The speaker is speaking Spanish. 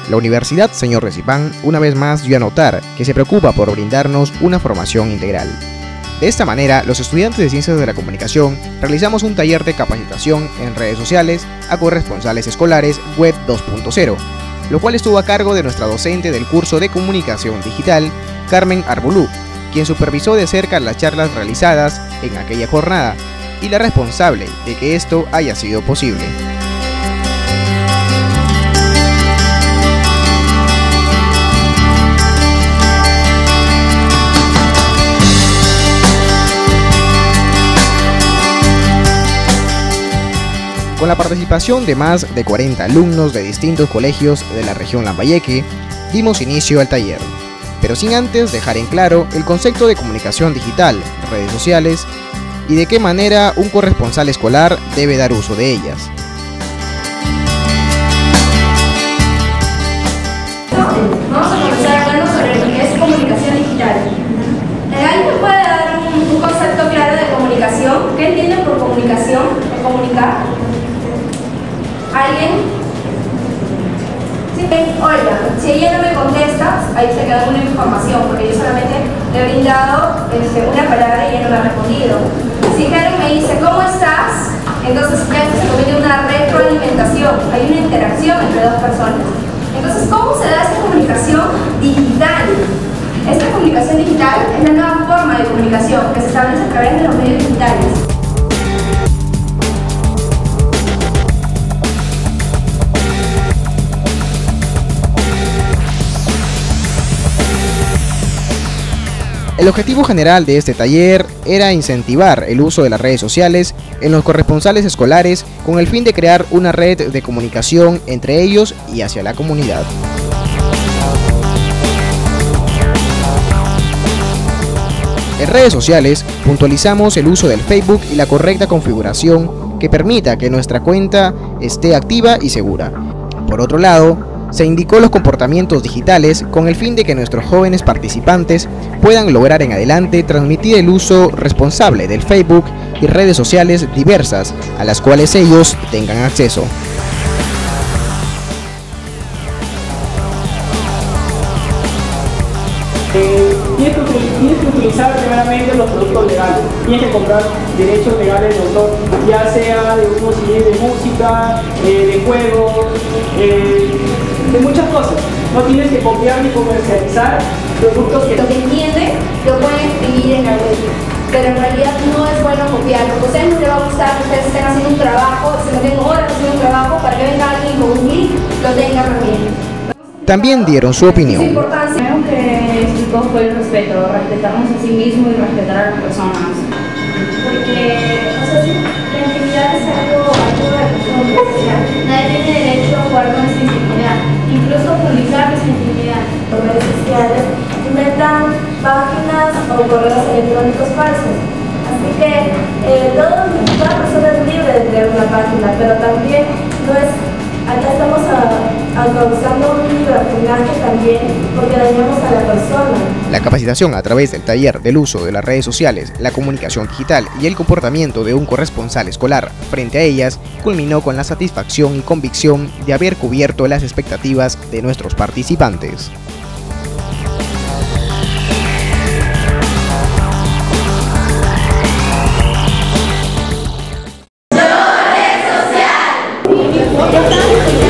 La Universidad Señor Recipán una vez más dio a notar que se preocupa por brindarnos una formación integral. De esta manera, los estudiantes de Ciencias de la Comunicación realizamos un taller de capacitación en redes sociales a corresponsales escolares Web 2.0, lo cual estuvo a cargo de nuestra docente del curso de Comunicación Digital, Carmen Arbolú, quien supervisó de cerca las charlas realizadas en aquella jornada y la responsable de que esto haya sido posible. Con la participación de más de 40 alumnos de distintos colegios de la región Lambayeque, dimos inicio al taller, pero sin antes dejar en claro el concepto de comunicación digital, redes sociales y de qué manera un corresponsal escolar debe dar uso de ellas. Vamos a comenzar hablando sobre lo que es comunicación digital. ¿Alguien me puede dar un concepto claro de comunicación? ¿Qué entienden por comunicación? ¿De comunicar? ¿Alguien? Sí. Oiga, si ella no me contesta, ahí se queda una información, porque yo solamente le he brindado una palabra y ella no me ha respondido. Si Karen me dice, ¿cómo estás? Entonces ya se convierte en una retroalimentación, hay una interacción entre dos personas. Entonces, ¿cómo se da esta comunicación digital? Esta comunicación digital es la nueva forma de comunicación que se establece a través de los medios digitales. El objetivo general de este taller era incentivar el uso de las redes sociales en los corresponsales escolares con el fin de crear una red de comunicación entre ellos y hacia la comunidad. En redes sociales puntualizamos el uso del Facebook y la correcta configuración que permita que nuestra cuenta esté activa y segura. Por otro lado, se indicó los comportamientos digitales con el fin de que nuestros jóvenes participantes puedan lograr en adelante transmitir el uso responsable del Facebook y redes sociales diversas a las cuales ellos tengan acceso. Tienes que utilizar primeramente los productos legales. Tienes que comprar derechos legales de autor, ya sea de unos CDs de música, de juegos, de muchas cosas. No tienes que copiar ni comercializar productos que... Lo que entienden lo pueden escribir en la web, pero en realidad no es bueno copiarlo. A ustedes no les va a gustar que ustedes estén haciendo un trabajo, se meten horas haciendo un trabajo para que venga alguien con un link lo tenga también. También dieron su opinión. Lo primero que explicó fue el respeto, respetarnos a sí mismos y respetar a las personas. Porque, o sea, la intimidad es algo de persona. Nadie tiene derecho a jugar con esa intimidad, incluso publicar esa intimidad. Las redes sociales inventan páginas o correos electrónicos falsos. Así que toda persona es libre de crear una página, pero también no es... Acá estamos causando un libertinaje también porque dañamos a la persona. La capacitación a través del taller del uso de las redes sociales, la comunicación digital y el comportamiento de un corresponsal escolar frente a ellas culminó con la satisfacción y convicción de haber cubierto las expectativas de nuestros participantes. Ya está.